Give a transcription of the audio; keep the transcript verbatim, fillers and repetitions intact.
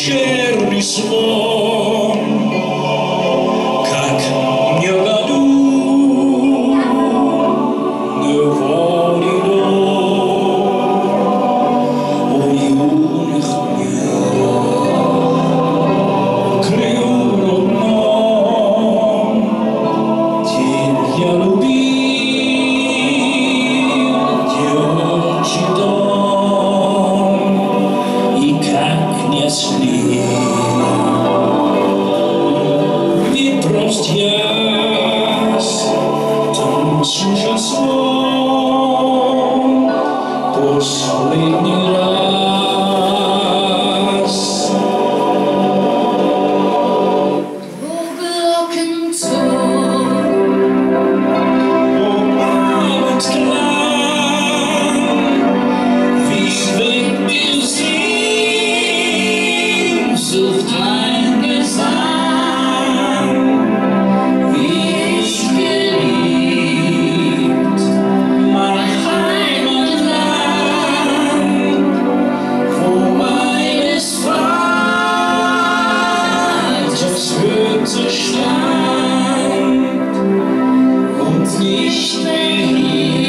вечерний сон, как не в году невольный дом у юных дней. Краю родном тебя я любил, девичий дом, и как не слил. Не простясь, танцуя сон, последний раз. Двуглый оконцо, Mein Klang, wie schwingt die Sehnsucht ein Gesang, wie ich geliebt, mein Heimatland, wo meines Vaters Hütte stand und nicht mehr hier.